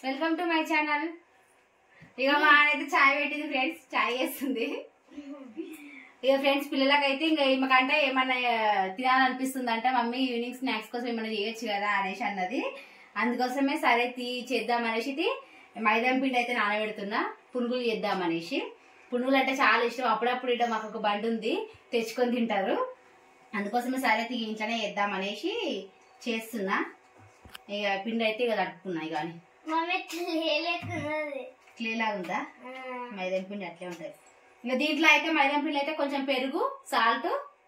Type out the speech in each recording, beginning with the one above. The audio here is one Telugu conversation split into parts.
Welcome to my channel. ఇక మా అయితే చాయ్ పెట్టింది ఫ్రెండ్స్, చాయ్ చేస్తుంది. ఇక ఫ్రెండ్స్ పిల్లలకైతే ఇంకా ఏమకంటే ఏమన్నా తినాలనిపిస్తుంది అంటే మమ్మీ ఈవినింగ్ స్నాక్స్ కోసం ఏమన్నా చేయొచ్చు కదా అనేసి అన్నది. అందుకోసమే సరే చేద్దాం అనేసి మైదా పిండి అయితే నానబెడుతున్నా, పునుగులు చేద్దామనేసి. పునుగులు అంటే చాలా ఇష్టం, అప్పుడప్పుడు ఇట్లా మాకు ఒక బండి ఉంది తెచ్చుకొని తింటారు. అందుకోసమే సరే ఇంట్లోనే చేద్దాం అనేసి చేస్తున్నా. ఇక పిండి అయితే ఇక తడుపుకున్నా. ఇక క్లే లాగా ఉందా మైదాం పిండి, అట్లే ఉంటది. ఇంకా దీంట్లో అయితే మైదాం పిండి అయితే కొంచెం పెరుగు, సాల్ట్,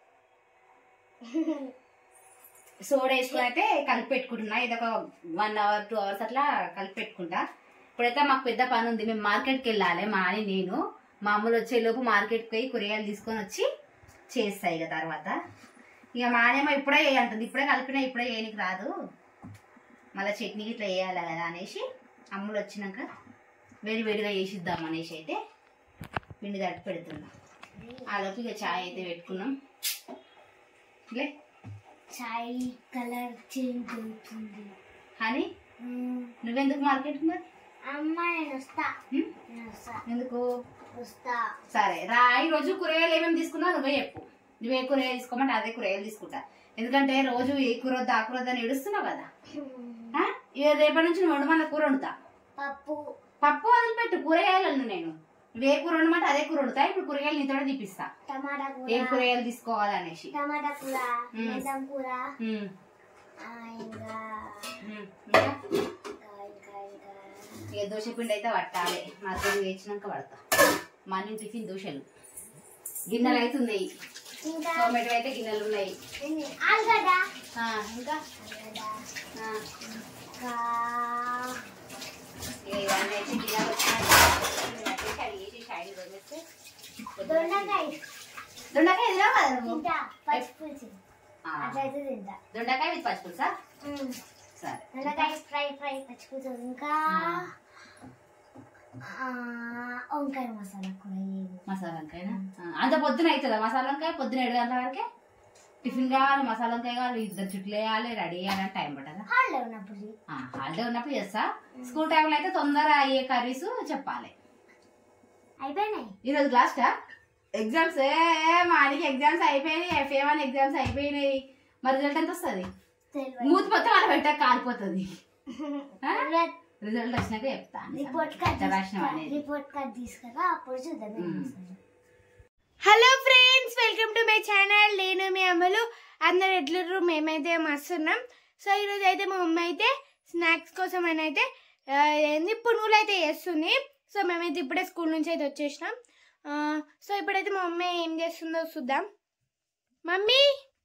సోడా వేసుకుని అయితే కలిపి పెట్టుకుంటున్నా. ఇది ఒక 1 hour 2 hours అట్లా కలిపి పెట్టుకుంటా. ఇప్పుడైతే మాకు పెద్ద పని ఉంది, మేము మార్కెట్కి వెళ్ళాలి. మా అని నేను మా అమ్మలు వచ్చేలోపు మార్కెట్కి పోయి కూరగాయలు తీసుకొని వచ్చి చేస్తాయి. ఇక తర్వాత ఇక మానేమో ఇప్పుడే వేయాలంటుంది, ఇప్పుడే కలిపినా ఇప్పుడే వేయనికి రాదు, మళ్ళీ చట్నీకి ఇట్లా వేయాలి కదా అనేసి అమ్ములు వచ్చినాక వేడివేడిగా వేసిద్దాం అనేసి అయితే పిండి తడిపి పెడుతున్నాం. ఆలోపు ఇక చాయ్ అయితే పెట్టుకున్నాం. లే చాయ్ కలర్ చేంజ్ అవుతుంది అని నువ్వెందుకు మార్కెట్కి మరి? అమ్మ నేను వస్తా. ఎందుకు వస్తా? సరే రా. ఈరోజు కూరగాయలు ఏమేమి తీసుకున్నావు నువ్వే చెప్పు. నువ్వే కూరగాయలు తీసుకోమంటే అదే కూరగాయలు తీసుకుంటా. ఎందుకంటే రోజు ఏ కూర వద్దా ఆ కూర వద్దని ఏడుస్తున్నావు కదా. రేపటి నుంచి నువ్వు వండమన్న కూర వండుతా. పప్పు వదిలిపెట్టు, కూరగాయలు నేను నువ్వే కూర వండమంటే అదే కూర వండుతా. ఇప్పుడు కూరగాయలు నీతోనే తీపిస్తా, ఏ కూరగాయలు తీసుకోవాలనేసి. టమాటా కూర, బెండం కూర, ఇక దోశ పిండి అయితే పట్టాలి. మధ్యలో వేసినాక పడతా. మార్నింగ్ టిఫిన్ దోశలు. గిన్నెలు అయితే ఉన్నాయి, టొమాటో అయితే గిన్నెలు ఉన్నాయి. ఆలుగడ్డ, ఇంకా ఇవన్నీ అయితే గిన్నెలు కడిగేసి షాయి వదిలేస్తే. దొండకాయ తినవా కదా నువ్వు? పచ్చిపులుసు అట్లయితే తింటా. దొండకాయ విత్ పచ్చిపులుసా? సరే, దొండకాయ ఫ్రై పచ్చిపులుసు, ఇంకా వంకాయ మసాలా కూర. మసాలా వంకాయనా? అంత పొద్దున అవుతుందా మసాలా వంకాయ? పొద్దున 7 గంటల వరకే టిఫిన్ కావాలి, మసాలా వంకాయ కావాలి, 2 చుట్లు వేయాలి, రెడీ చేయాలని టైం పట్టదా? హాలిడే ఉన్నప్పుడు. హాలిడే ఉన్నప్పుడు చేస్తా. స్కూల్ టైంలో అయితే తొందర అయ్యే కర్రీస్ చెప్పాలి. అయిపోయినాయి ఈరోజు లాస్టా ఎగ్జామ్స్? మానికి ఎగ్జామ్స్ అయిపోయినాయి, FA1 ఎగ్జామ్స్ అయిపోయినాయి. మరి రిజల్ట్ ఎంత వస్తుంది? మూతి మొత్తం అలా పెట్టాక కాలిపోతుంది. రిజల్ట్ వచ్చినాక చెప్తాను. రిపోర్ట్ కార్డ్ తీసుకురా, అప్పుడు చూద్దాం. Hello friends, welcome to my channel. నేను మీ అమ్మలు. అందరు ఎట్లుర్రు? మేమైతే మస్తున్నాం. సో ఈరోజు అయితే మా అమ్మ అయితే స్నాక్స్ కోసం అని అయితే పునుగులు అయితే చేస్తుంది. సో మేమైతే ఇప్పుడే స్కూల్ నుంచి అయితే వచ్చేసినాం. సో ఇప్పుడైతే మా మమ్మీ ఏం చేస్తుందో చూద్దాం. మమ్మీ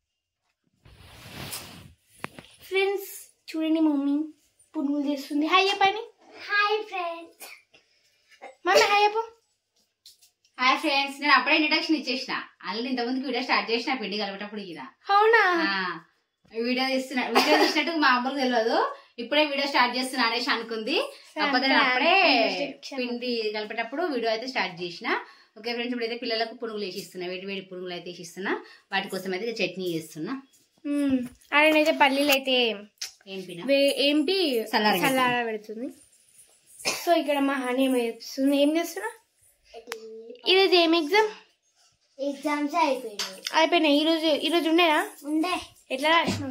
ఫ్రెండ్స్ చూడండి, మమ్మీ పునుగులు చేస్తుంది. హాయ్ చెప్పండి. Hi friends. మమ్మీ హాయ్ చెప్పు. Hi friends. నేను అప్పుడే ఇంట్రడక్షన్ ఇచ్చేసిన. ఆల్రెడీ ఇంతకుముందుకు వీడియో స్టార్ట్ చేసిన పిండి కలిపేటప్పుడు. ఇలా అవునా? వీడియో తీసినట్టు మా అమ్మకు తెలియదు, ఇప్పుడే వీడియో స్టార్ట్ చేస్తున్నా అనేసి అనుకుంది. కాకపోతే నేను అప్పుడే పిండి కలిపేటప్పుడు వీడియో అయితే స్టార్ట్ చేసిన. ఓకే ఫ్రెండ్స్, ఇప్పుడైతే పిల్లలకు పునుగులు వేసిస్తున్నా, వేడి పునుగులు అయితే వేసిస్తున్నా. వాటి కోసం అయితే చట్నీ చేస్తున్నా. అదేనైతే పల్లీలు అయితే ఏంటి చల్లార పెడుతుంది. సో ఇక్కడ మా హనీ చేస్తుంది. ఏం చేస్తున్నా? ఈరోజు ఏం ఎగ్జామ్స్ అయిపోయినాయి. ఈరోజు ఉండేనా? ఉండే. ఎట్లా రాసినావు?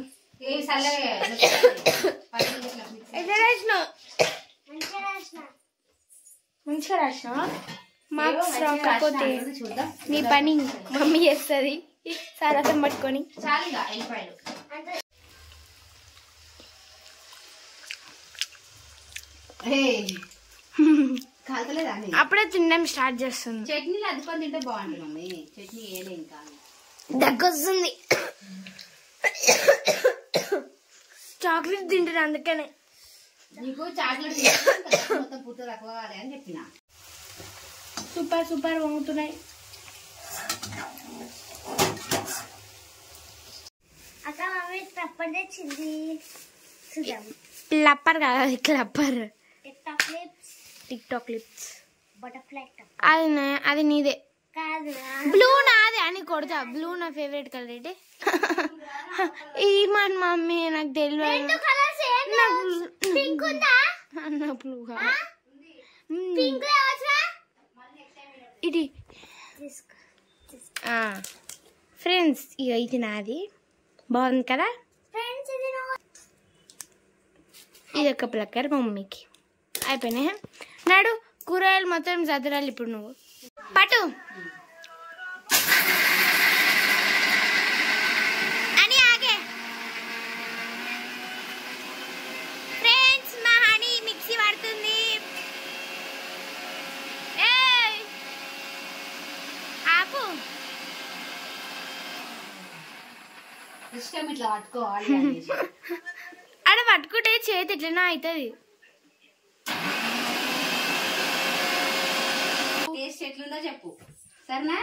మంచిగా రాసినావా? మార్క్స్ రాకపోతే నీ పని మమ్మీ చేస్తుంది సారథం పట్టుకొని. అప్పుడే తినడం స్టార్ట్ చేస్తుంది. చట్నీలు అద్దుకొని తింటే బాగుంటుంది మమ్మీ. చట్నీ వేయలే ఇంకా, దగ్గొస్తుంది. చాక్లెట్ తింటాను అందుకనే. నీకు చాక్లెట్ మొత్తం పూర్తి తక్కువ కావాలి అని చెప్పిన. సూపర్ వంగుతున్నాయి. అక్క మమ్మీ తప్పని తెచ్చింది. క్లప్పర్ కాదు, క్లప్పర్. TikTok clips. బటర్ఫ్లై. అది నీదే కాదు, బ్లూ నాదే అని కొడతా. బ్లూ నా ఫేవరెట్ కలర్. ఏంటి ఈ మన మమ్మీ నాకు తెలియదు. పింక్ ఉందా? అన్నప్పుడు నువ్వు ఇది ఫ్రెండ్స్ ఇక ఇది నాది బాగుంది కదా. ఇది ఒక ప్లక్కర్ మా మమ్మీకి. అయిపోయినాయి. నాడు కూరగాయలు మొత్తం చదరాలి ఇప్పుడు నువ్వు పట్టు అని ఆగే. ఫ్రెండ్స్ మా హనీ మిక్సీ పడుతుంది. ఆపు. ఇష్టం ఇట్లా పట్టుకోవాలి అనేసి. ఆడ పట్టుకుంటే చేతి ఎట్లనా అవుతుంది. టేస్ట్ ఎట్లుందో చెప్పు సరేనా.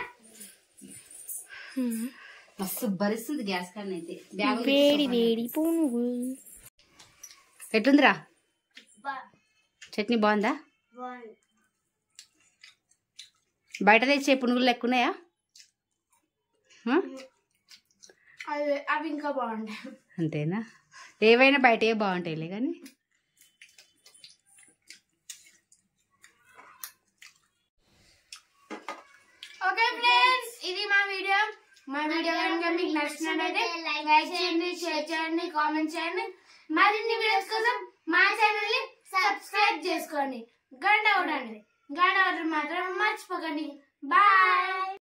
మస్తు భరిస్తుంది గ్యాస్ కన్నా అయితే. వేడి వేడి పునుగులు ఎట్లుందిరా చట్నీ? బాగుందా? బయట తెచ్చే పునుగులు లెక్కున్నాయా? అవి ఇంకా బాగుంటాయి. అంతేనా? ఏవైనా బయట బాగుంటాయిలే కానీ. ఓకే ఫ్రెండ్స్, ఇది మా వీడియో కనుక మీకు నచ్చినట్లయితే లైక్ చేయండి, షేర్ చేయండి, కామెంట్ చేయండి. మరిన్ని వీడియోస్ కోసం మా ఛానల్ ని సబ్స్క్రైబ్ చేసుకోండి. గంట కొట్టండి. గంట కొట్టడం మాత్రం మర్చిపోకండి. బాయ్.